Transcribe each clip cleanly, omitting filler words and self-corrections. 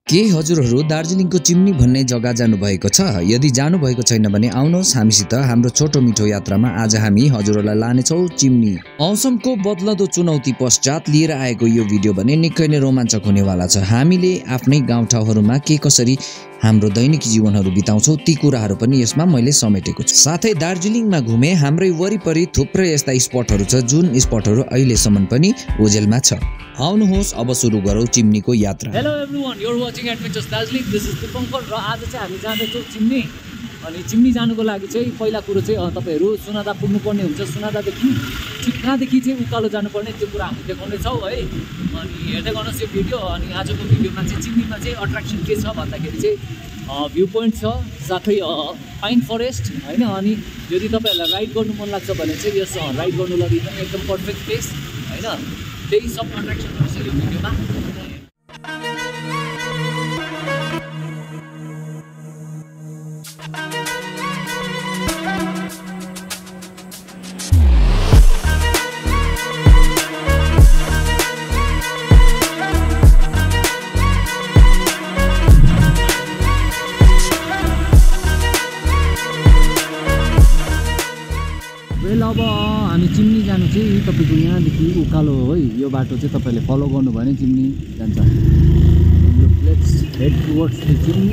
के हजुरहरू दार्जिलिङको चिम्नी भन्ने जग्गा जानुभएको छ? यदि जानुभएको छैन भने आउनुहोस् हामीसित हाम्रो छोटो मिठो यात्रामा। आज हामी हजुरहरूलाई लानेछौँ चिम्नी। मौसमको बदलदो चुनौती पश्चात लिएर आएको यो भिडियो भने निकै नै रोमाञ्चक हुनेवाला छ। हामीले आफ्नै गाउँठाउँहरूमा के कसरी हाम्रो दैनिक जीवनहरू बिताउँछौँ ती कुराहरू पनि यसमा मैले समेटेको छु। साथै दार्जिलिङमा घुमे हाम्रै वरिपरि थुप्रै यस्ता स्पटहरू छ जुन स्पटहरू अहिलेसम्म पनि ओझेलमा छ। आउनुहोस् अब सुरु गरौँ चिम्नीको यात्रा। Hello everyone, you are watching adventures Darjeeling. This is Dipankar र आज चाहिँ हामी जाँदैछौँ चिम्नी। अनि चिम्नी जानुको लागि चाहिँ पहिला कुरो चाहिँ तपाईँहरू सुनादा पुग्नुपर्ने हुन्छ। सुनादादेखि ठिक कहाँदेखि चाहिँ उकालो जानुपर्ने त्यो कुरा हामी देखाउनेछौँ है। अनि हेर्दै गर्नुहोस् यो भिडियो। अनि आजको भिडियोमा चाहिँ चिम्नीमा चाहिँ अट्र्याक्सन के छ भन्दाखेरि चाहिँ भ्यू पोइन्ट छ, साथै पाइन फरेस्ट होइन। अनि यदि तपाईँहरूलाई राइड गर्नु मन लाग्छ भने चाहिँ यस राइड गर्नु लागि एकदम पर्फेक्ट प्लेस होइन। त्यही सब अट्र्याक्सनहरू छ यो भिडियोमा। अब हामी चिम्नी जानु चाहिँ तपाईँको यहाँदेखि उकालो हो है। यो बाटो चाहिँ तपाईँले फलो गर्नु भने चिम्नी जान्छ। Let's head towards the chimney.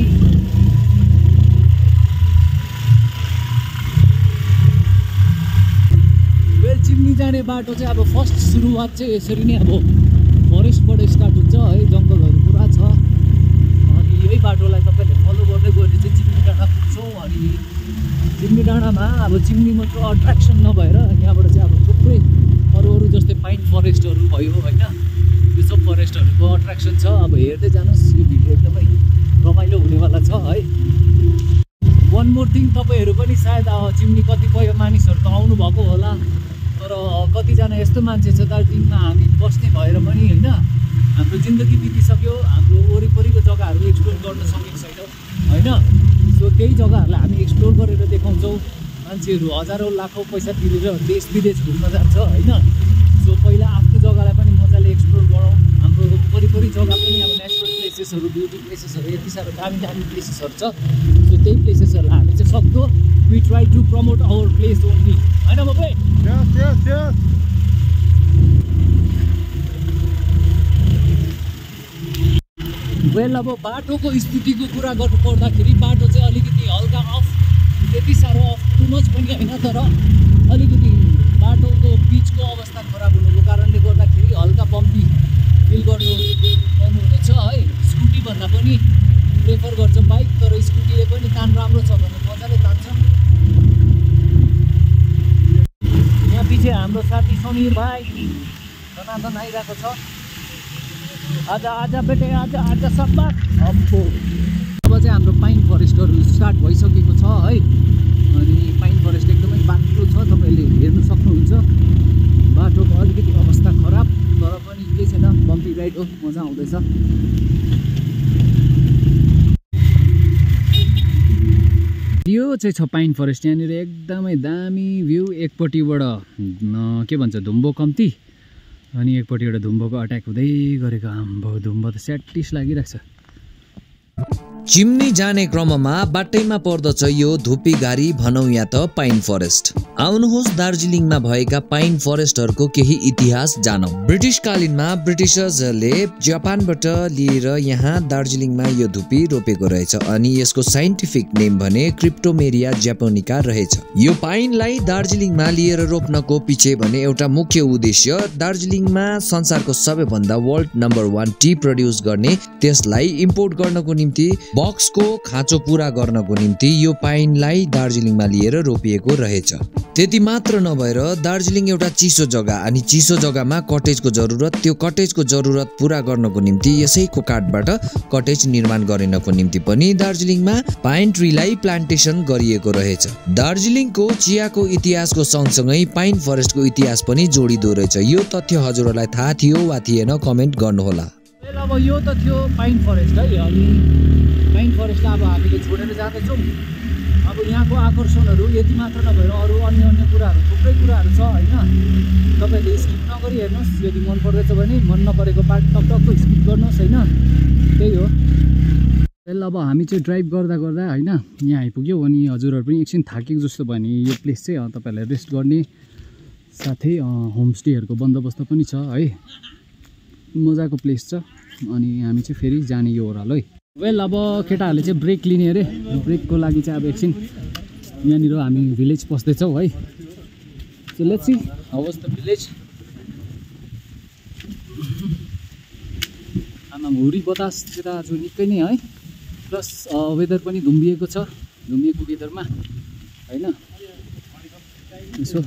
Well chimney जाने बाटो चाहिँ अब फर्स्ट सुरुवात चाहिँ यसरी नै अब फरेस्टबाट स्टार्ट हुन्छ है। जङ्गलहरू पुरा छ। अनि यही बाटोलाई तपाईँले फलो गर्दै गयो भने चाहिँ चिम्नी डाँडा पुग्छौँ। अनि चिम्नी डाँडामा अब चिम्नी मात्र अट्र्याक्सन नभएर यहाँबाट चाहिँ अब थुप्रै अरू जस्तै पाइन फरेस्टहरू भयो होइन। यो सब फरेस्टहरूको अट्र्याक्सन छ। अब हेर्दै जानुहोस्, यो भिडियो एकदमै रमाइलो हुनेवाला छ है। वान मोर थिङ, तपाईँहरू पनि सायद चिम्नी कतिपय मानिसहरू त आउनुभएको होला, तर कतिजना यस्तो मान्छे छ दार्जिलिङमा हामी बस्ने भएर पनि होइन हाम्रो जिन्दगी बितिसक्यो, हाम्रो वरिपरिको जग्गाहरू एक्सप्लोर गर्न सकेको छैन होइन। सो त्यही जग्गाहरूलाई हामी एक्सप्लोर गरेर देखाउँछौँ। मान्छेहरू हजारौँ लाखौँ पैसा तिरेर देश विदेश घुम्न जान्छ होइन। सो पहिला आफ्नो जग्गालाई पनि मजाले एक्सप्लोर गरौँ। हाम्रो वरिपरि जग्गा पनि अब नेचुरल प्लेसेसहरू, ब्युटी प्लेसेसहरू यति साह्रो दामी दामी प्लेसेसहरू छ। सो त्यही प्लेसेसहरूलाई हामी चाहिँ सक्दो we try to promote our place only होइन बाबु। वेल अब बाटोको स्थितिको कुरा गर्नु पर्दाखेरि बाटो चाहिँ अलिकति हल्का अफ, त्यति साह्रो अफ टु मच पनि होइन, तर अलिकति बाटोको बिचको अवस्था खराब हुनुको कारणले गर्दाखेरि हल्का बम्पी फिल गर्नुहुनेछ है। स्कुटीभन्दा पनि प्रेफर गर्छ बाइक, तर स्कुटीले पनि तान राम्रो छ भने मजाले तान्छ। यहाँ पछि हाम्रो साथी समीर भाइ धनाधन आइरहेको छ। आजा बेटे आजा सब्बा। अब चाहिँ हाम्रो पाइन फरेस्टहरू स्टार्ट भइसकेको छ है। अनि पाइन फरेस्ट एकदमै बाटो छ, तपाईँले हेर्नु सक्नुहुन्छ। बाटोको अलिकति अवस्था खराब, तर पनि केही छैन, बम्पी राइड हो, मजा आउँदैछ। यो चाहिँ छ पाइन फरेस्ट। यहाँनिर एकदमै दामी भ्यू। एकपट्टिबाट के भन्छ धुम्बो कम्ती, अनि एकपट्टि एउटा धुम्बोको अट्याक हुँदै गरेको। आम्बो धुम्बो त स्याटिस लागिरहेको छ। चिम्नी जाने क्रममा बाटैमा पर्दछ यो धुपी घारी भनौँ या त पाइन फरेस्ट। आउनुहोस् दार्जिलिङमा भएका पाइन फरेस्टहरूको केही इतिहास जानौँ। ब्रिटिस कालीनमा ब्रिटिसर्सहरूले जापानबाट लिएर यहाँ दार्जिलिङमा यो धुपी रोपेको रहेछ। अनि यसको साइन्टिफिक नेम भने क्रिप्टोमेरिया ज्यापोनिका रहेछ। यो पाइनलाई दार्जिलिङमा लिएर रोप्नको पछि भने एउटा मुख्य उद्देश्य दार्जिलिङमा संसारको सबैभन्दा वर्ल्ड नम्बर 1 टी प्रड्युस गर्ने, त्यसलाई इम्पोर्ट गर्नको निम्ति बक्सको खाँचो पूरा गर्नको निम्ति यो पाइनलाई दार्जिलिङमा लिएर रोपिएको रहेछ। त्यति मात्र नभएर दार्जिलिङ एउटा चिसो जग्गा, अनि चिसो जग्गामा कटेजको जरुरत, त्यो कटेजको जरुरत पूरा गर्नको निम्ति यसैको काठबाट कटेज निर्माण गरिनको निम्ति पनि दार्जिलिङमा पाइन ट्रीलाई प्लान्टेसन गरिएको रहेछ। दार्जिलिङको चियाको इतिहासको सँगसँगै पाइन फरेस्टको इतिहास पनि जोडिँदो रहेछ। यो तथ्य हजुरहरूलाई थाहा थियो वा थिएन कमेन्ट गर्नुहोला। अब यो त थियो पाइन फरेस्ट है। अनि पाइन फरेस्टलाई अब हामीले छोडेर जाँदैछौँ। अब यहाँको आकर्षणहरू यति मात्र नभएर अरू अन्य कुराहरू थुप्रै कुराहरू छ होइन। तपाईँले स्किप नगरी हेर्नुहोस्। यदि मन पर्दैछ भने, मन नपरेको पार्ट टक्क स्किप गर्नुहोस् होइन। त्यही हो। अब हामी चाहिँ ड्राइभ गर्दा गर्दा हैन यहाँ आइपुग्यो अनि हजुरहरु पनि एकछिन थाकेको जस्तो भयो नि यो प्लेस चाहिँ तपाईहरुलाई रेस्ट गर्ने साथै होमस्टेहरुको बन्दोबस्त पनि छ है मजाको प्लेस छ अनि हामी चाहिँ फेरि जाने यो ओराल है वेल अब केटाहरुले चाहिँ ब्रेक लिने अरे ब्रेकको लागि चाहिँ अब एकछिन यहाँनिर हामी भिलेज पस्दै छौ है so let's see how was the village आमा हुरी बतास चाहिँ आज निकै नै है प्लस वेदर पनि धुम्बिएको छ धुम्बिएको वेदरमा हैन यसो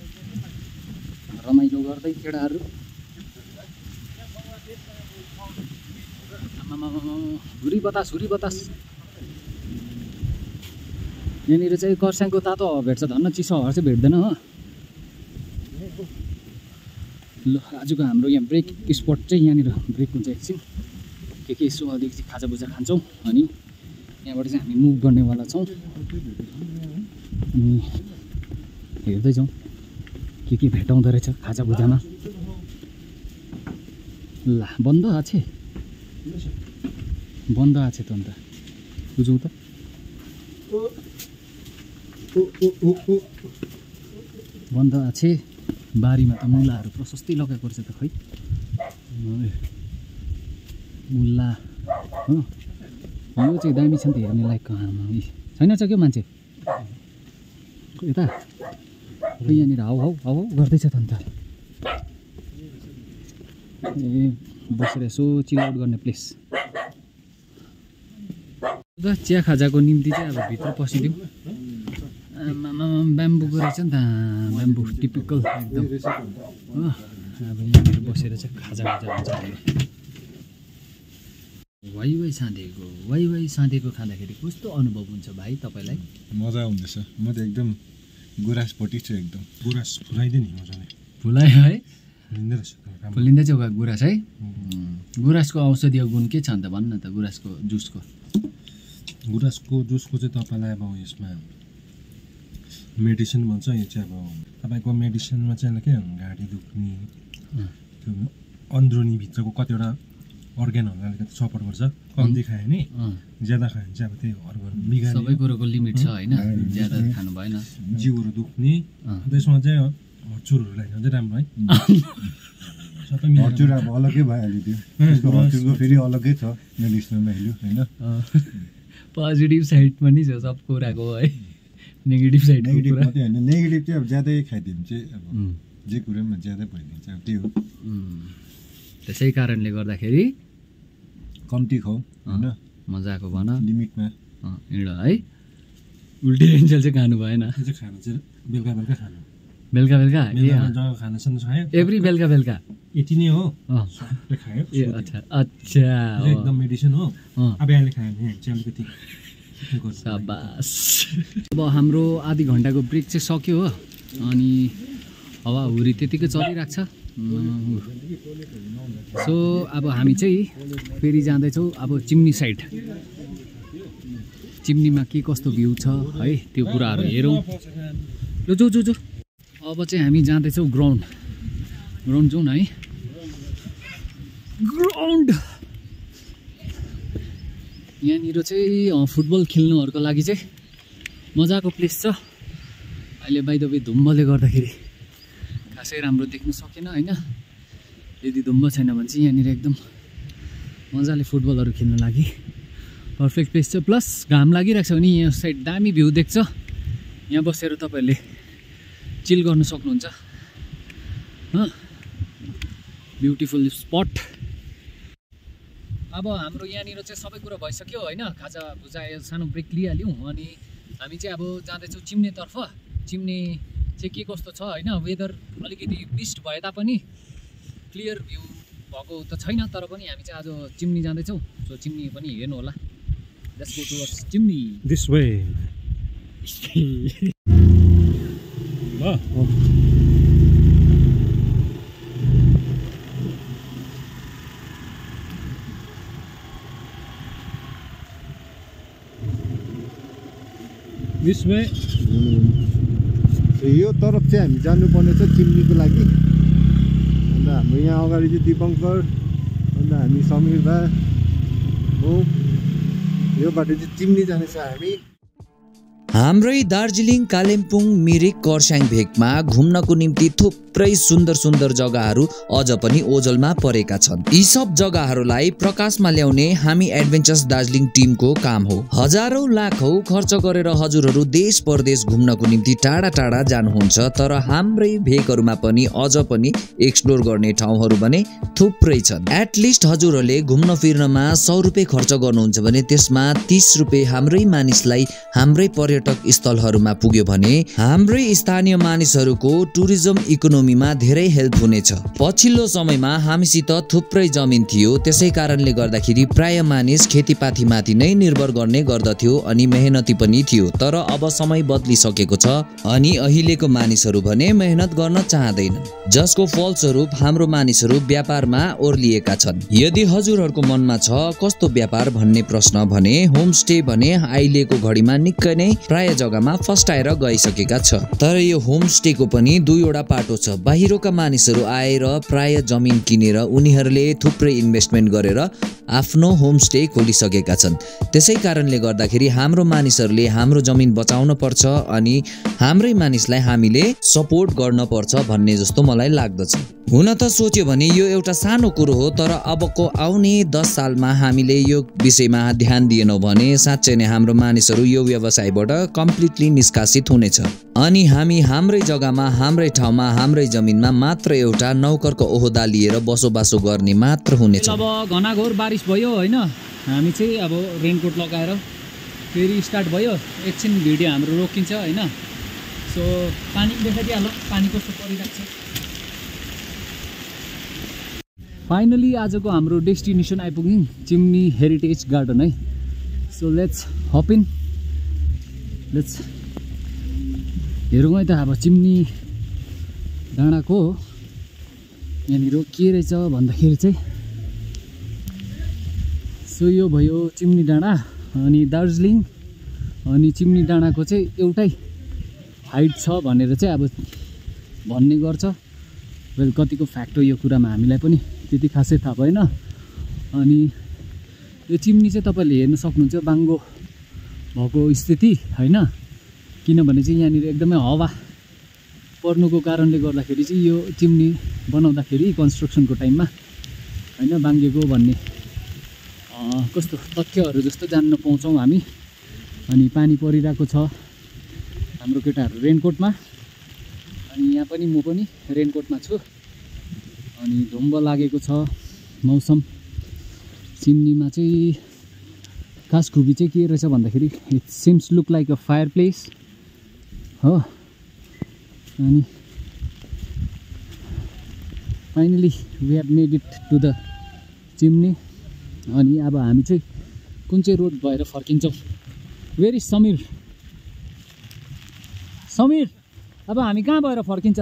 रमाइलो गर्दै केटाहरु हुरी बतास यहाँनिर चाहिँ कर्स्याङको तातो हावा भेट्छ धन्न चिसो हावा चाहिँ भेट्दैन हो ल आजको हाम्रो यहाँ ब्रेक स्पट चाहिँ यहाँनिर ब्रेक हुन्छ एकछिन के यसो अलिकति खाजाभुजा खान्छौँ अनि यहाँबाट चाहिँ हामी मुभ गर्नेवाला छौँ अनि हेर्दै जाउँ के भेटाउँदो रहेछ खाजाभुजामा ल बन्द आछे त अन्त बुझौँ त बन्द आछे बारीमा त मुलाहरू प्रशस्तै लगाएको रहेछ त खै मुला हो यो चाहिँ दामी छ नि त हेर्ने लायकको छैन छ क्या मान्छे यता यहाँनिर हाउ गर्दैछ त अन्त ए बसेर यसो चिल आउट गर्ने प्लेस चिया खाजाको निम्ति चाहिँ अब भित्र पसिदिउँ ब्याम्बूको रहेछ नि त ब्याम्बू टिपिकल एकदम हो अब यहाँनिर बसेर चाहिँ खाजा हुन्छ वाइ साँधेको खाँदाखेरि कस्तो अनुभव हुन्छ भाइ तपाईँलाई मजा आउँदैछ म त एकदम गुराँसपट्टि छु एकदम गुराँस फुलाइदियो नि मजाले फुलायो है फुलिँदै चाहिँ गुराँस है गुराँसको औषधीय गुण के छ अन्त भन्नु न त गुराँसको जुसको चाहिँ तपाईँलाई अब यसमा मेडिसिन भन्छ यो चाहिँ अब तपाईँको मेडिसिनमा चाहिँ के घाँटी दुख्ने त्यो अन्ध्रुनी भित्रको कतिवटा अर्ग्यानहरूलाई अलिकति सपोर्ट गर्छ कम्ती खायो भने ज्यादा खायो भने चाहिँ अब त्यही अर्ग्यान बिगार्ने सबै कुरोको लिमिट छ होइन ज्यादा खानु भएन जिउहरू दुख्ने त्यसमा चाहिँ हर्चुरहरू लगाइदिनु चाहिँ राम्रो है सबै हर्चुर अब अलग्गै भइहाल्यो त्यो हर्चुरको फेरि अलग्गै छ मेडिसिनल भ्याल्यु होइन पोजिटिभ साइड पनि छ सब कुराको है नेगेटिभ साइड मात्रै होइन नेगेटिभ चाहिँ अब ज्यादै खाइदियो भने चाहिँ अब जे कुरामा ज्यादै भइदिन्छ अब त्यही हो त्यसै कारणले गर्दाखेरि कम्ती खाऊ होइन मजाको भन लिमिटमा हिँड है उल्टी रेन्जल चाहिँ खानु भएन चाहिँ खानु चाहिँ बेलुका खानु बेलुका खाना सानो खायो एभ्री बेलुका यति नै हो खायो ए अच्छा एकदम मेडिसिन हो अब अहिले खायो भने चाहिँ अलिकति शाबास अब हाम्रो आधी घन्टाको ब्रेक चाहिँ सक्यो हो अनि हावाहुरी त्यतिकै चलिरहेको छ सो अब हामी चाहिँ फेरि जाँदैछौँ अब चिम्नी साइड चिम्नीमा के कस्तो भ्यू छ है त्यो कुराहरू हेरौँ जो अब चाहिँ हामी जाँदैछौँ ग्राउन्ड जाउँ न है ग्राउन्ड यहाँनिर चाहिँ फुटबल खेल्नुहरूको लागि चाहिँ मजाको प्लेस छ अहिले बाइ द वे धुम्मले गर्दाखेरि खासै राम्रो देख्न सकेन होइन यदि धुम्म छैन भने चाहिँ यहाँनिर एकदम मजाले फुटबलहरू खेल्नु लागि पर्फेक्ट प्लेस छ प्लस घाम लागिरहेको छ भने यहाँ साइड दामी भ्यू देख्छ यहाँ बसेर तपाईँहरूले चिल गर्न सक्नुहुन्छ ब्युटिफुल स्पट अब हाम्रो यहाँनिर चाहिँ सबै कुरा भइसक्यो होइन खाजा भुजा सानो ब्रेक लिइहाल्यौँ अनि हामी चाहिँ अब जाँदैछौँ चिम्नेतर्फ चिम्ने चाहिँ के कस्तो छ होइन वेदर अलिकति मिस्ट भए तापनि क्लियर भ्यू भएको त छैन तर पनि हामी चाहिँ आज चिम्नी जाँदैछौँ सो चिम्नी पनि हेर्नु होला let's go towards chimney this way यो तरफ चाहिँ हामी जानुपर्ने छ चिम्नीको लागि अन्त हाम्रो यहाँ अगाडि चाहिँ दिपङ्कर अन्त हामी समीर दा हो यो बाटो चाहिँ चिम्नी जानेछ हामी। हाम्रै दार्जिलिङ, कालिम्पोङ, मिरिक, कर्स्याङ भेकमा घुम्नको निम्ति थुप्रै सुन्दर सुन्दर जग्गाहरू अझ पनि ओझलमा परेका छन्। यी सब जग्गाहरूलाई प्रकाशमा ल्याउने हामी एडभेन्चर्स दार्जिलिङ टिमको काम हो। हजारौं लाखौं खर्च गरेर हजुरहरू देश परदेश घुम्नको निम्ति टाढा टाढा जानुहुन्छ, तर हाम्रै भेकहरूमा पनि अझ पनि एक्सप्लोर गर्ने ठाउँहरू भने थुप्रै छन्। एटलिस्ट हजुरहरूले घुम्न फिर्नमा 100 रुपियाँ खर्च गर्नुहुन्छ भने त्यसमा 30 रुपियाँ हाम्रै मानिसलाई हाम्रै पर्यटक स्थलहरूमा पुग्यो भने हाम्रै स्थानीय मानिसहरूको टुरिज्म इकोनोमीमा धेरै हेल्प हुनेछ। पछिल्लो समयमा हामीसित थुप्रै जमिन थियो, त्यसै कारणले गर्दाखेरि प्राय मानिस खेतीपातीमाथि नै निर्भर गर्ने गर्दथ्यो अनि मेहनती पनि थियो। तर अब समय बदलिसकेको छ अनि अहिलेको मानिसहरू भने मेहनत गर्न चाहँदैनन्, जसको फलस्वरूप हाम्रो मानिसहरू व्यापारमा ओर्लिएका छन्। यदि हजुरहरूको मनमा छ कस्तो व्यापार भन्ने प्रश्न भने होमस्टे भने अहिलेको घडीमा निकै नै प्राय जग्गामा फस्टाएर गइसकेका छ। तर यो होमस्टेको पनि दुईवटा पाटो छ। बाहिरका मानिसहरू आएर प्राय जमिन किनेर उनीहरूले थुप्रै इन्भेस्टमेन्ट गरेर आफ्नो होमस्टे खोलिसकेका छन्। त्यसै कारणले गर्दाखेरि हाम्रो मानिसहरूले हाम्रो जमिन बचाउन पर्छ अनि हाम्रै मानिसलाई हामीले सपोर्ट गर्न पर्छ भन्ने जस्तो मलाई लाग्दछ। हुन त सोच्यो भने यो एउटा सानो कुरो हो, तर अबको आउने 10 सालमा हामीले यो विषयमा ध्यान दिएनौँ भने साँच्चै नै हाम्रो मानिसहरू यो व्यवसायबाट कम्प्लिटली निष्कासित हुनेछ अनि हामी हाम्रै जग्गामा, हाम्रै ठाउँमा, हाम्रै जमिनमा मात्र एउटा नौकरको ओहदा लिएर बसोबासो गर्ने मात्र हुनेछ। अब घनाघोर बारिस भयो होइन, हामी चाहिँ अब रेनकोट लगाएर फेरि स्टार्ट भयो। एकछिन भिडियो हाम्रो रोकिन्छ होइन। सो पानी देखाइदिइहाल्नु पानी कस्तो परिरहेको छ। फाइनली आजको हाम्रो डेस्टिनेसन आइपुग्यौँ, चिम्नी हेरिटेज गार्डन है। So let's hop in, let's हेरौँ है त अब चिम्नी डाँडाको यहाँनिर के रहेछ भन्दाखेरि चाहिँ सो यो भयो चिम्नी डाँडा अनि दार्जिलिङ अनि चिम्नी डाँडाको चाहिँ एउटै हाइट छ भनेर चाहिँ अब भन्ने गर्छ। वेल कतिको फ्याक्ट हो यो कुरामा हामीलाई पनि त्यति खासै थाहा भएन। अनि यो चिम्नी चाहिँ तपाईँले हेर्न सक्नुहुन्छ बाङ्गो भएको स्थिति होइन, किनभने चाहिँ यहाँनिर एकदमै हावा पर्नुको कारणले गर्दाखेरि चाहिँ यो चिम्नी बनाउँदाखेरि कन्स्ट्रक्सनको टाइममा होइन बाङ्गेको भन्ने कस्तो तथ्यहरू जस्तो जान्न पाउँछौँ हामी। अनि पानी परिरहेको छ, हाम्रो केटाहरू रेनकोटमा अनि यहाँ पनि म पनि रेनकोटमा छु अनि धुम्ब लागेको छ मौसम। चिम्नीमा चाहिँ खास खुबी चाहिँ के रहेछ भन्दाखेरि it seems look like a fireplace हो। अनि finally we have made it to the chimney. अनि अब हामी चाहिँ कुन चाहिँ रोड भएर फर्किन्छौँ। Where is Samir? समीर अब हामी कहाँ भएर फर्किन्छ?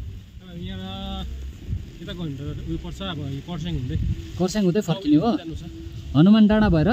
कर्स्याङ हुँदै फर्किने हो? हनुमान डाँडा भएर?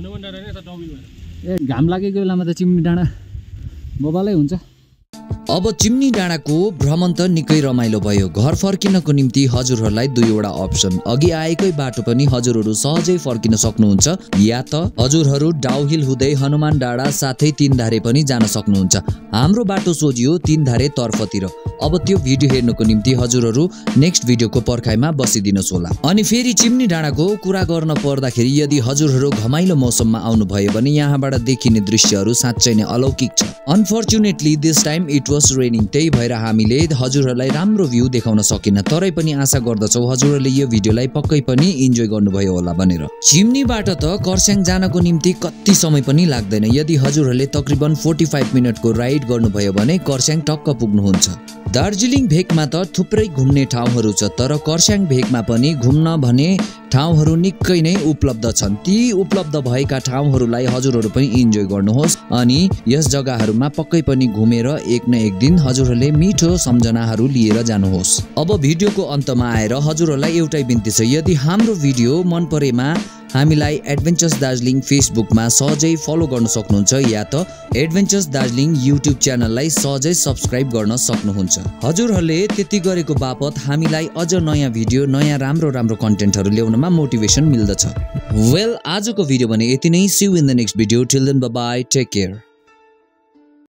ए घाम लागेको बेलामा त चिम्नी डाँडा बबालै हुन्छ। अब चिम्नी डाँडाको भ्रमण त निकै रमाइलो भयो। घर फर्किनको निम्ति हजुरहरूलाई दुईवटा अप्सन, अघि आएकै बाटो पनि हजुरहरू सहजै फर्किन सक्नुहुन्छ या त हजुरहरू डाउहिल हुँदै हनुमान डाँडा साथै तीनधारे पनि जान सक्नुहुन्छ। हाम्रो बाटो सोझियो तीनधारे तर्फतिर। अब त्यो भिडियो हेर्नको निम्ति हजुरहरू नेक्स्ट भिडियोको पर्खाइमा बसिदिनुहोस् होला। अनि फेरि चिम्नी डाँडाको कुरा गर्न पर्दाखेरि यदि हजुरहरू घमाइलो मौसममा आउनुभयो भने यहाँबाट देखिने दृश्यहरू साँच्चै नै अलौकिक छ। Unfortunately this time it was raining, त्यही भएर हामीले हजुरहरूलाई राम्रो भ्यू देखाउन सकेन। तरै पनि आशा गर्दछौँ हजुरहरूले यो भिडियोलाई पक्कै पनि इन्जोय गर्नुभयो होला भनेर। चिम्नीबाट त कर्स्याङ जानको निम्ति कति समय पनि लाग्दैन। यदि हजुरहरूले तकरिबन 45 मिनटको राइड गर्नुभयो भने कर्स्याङ टक्क पुग्नुहुन्छ। दार्जिलिङ भेकमा त थुप्रै घुम्ने ठाउँहरू छ, तर कर्स्याङ भेकमा पनि घुम्न भने ठाउँहरू निकै नै उपलब्ध छन्। ती उपलब्ध भएका ठाउँहरूलाई हजुरहरू पनि इन्जोय गर्नुहोस् अनि यस जग्गाहरूमा पक्कै पनि घुमेर एक न एक दिन हजुरहरूले मिठो सम्झनाहरू लिएर जानुहोस्। अब भिडियोको अन्तमा आएर हजुरहरूलाई एउटै बिन्ती छ, यदि हाम्रो भिडियो मन परेमा हामीलाई एडभेन्चर्स दार्जिलिङ फेसबुकमा सहजै फलो गर्न सक्नुहुन्छ या त एडभेन्चर्स दार्जिलिङ युट्युब च्यानललाई सहजै सब्स्क्राइब गर्न सक्नुहुन्छ। हजुरहरूले त्यति गरेको बापत हामीलाई अझ नयाँ भिडियो नयाँ राम्रो कन्टेन्टहरू ल्याउनमा मोटिभेसन मिल्दछ। वेल आजको भिडियो भने यति नै। See you in the next video. Till then bye bye, take care.